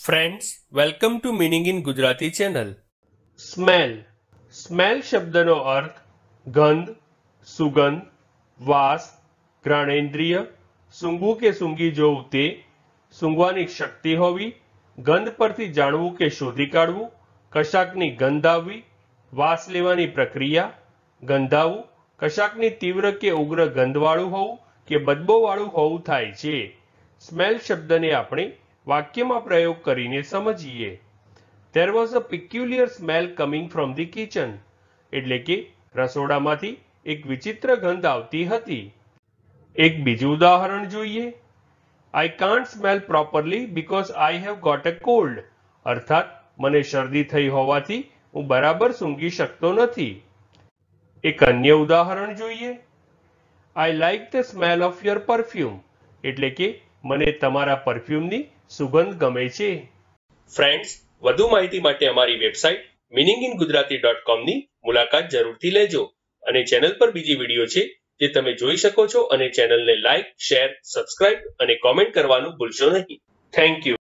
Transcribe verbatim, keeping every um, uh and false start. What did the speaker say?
Friends, welcome to meaning in Gujarati channel. Smell. Smell શબ્દનો અર્થ ગંધ, સુગંધ, વાસ, ઘ્રાણેન્દ્રિય, સૂંઘવું કે સૂંઘી જોવું તે, સૂંઘવાની શક્તિ હોવી, ગંધ પરથી જાણવું કે શોધી કાઢવું, કશાકની ગંધ આવવી, વાસ લેવાની પ્રક્રિયા, ગંધાવું, કશાકની તીવ્ર કે ઉગ્ર ગંધવાળું હોવું કે બદબોવાળું હોવું થાય છે. સ્મેલ શબ્દને આપણે વાક્યમાં પ્રયોગ કરીને સમજીએ. There was a peculiar smell coming from the kitchen. એટલે કે રસોડામાંથી એક વિચિત્ર ગંધ આવતી હતી. એક બીજું ઉદાહરણ જોઈએ. I can't smell properly because I have got a cold. અર્થાત મને શરદી થઈ હોવાથી હું બરાબર સૂંઘી શકતો નથી. એક અન્ય ઉદાહરણ જોઈએ. I like the smell of your perfume. એટલે કે મને તમારા પરફ્યુમની સુગંધ ગમે છે. ફ્રેન્ડ્સ, વધુ માહિતી માટે અમારી website meaning in Gujarati dot com ની મુલાકાત જરૂરથી લેજો અને ચેનલ પર બીજી વિડીયો છે જે તમે જોઈ શકો છો અને ચેનલને લાઇક, શેર, સબસ્ક્રાઇબ અને કોમેન્ટ કરવાનું ભૂલશો નહીં. Thank you.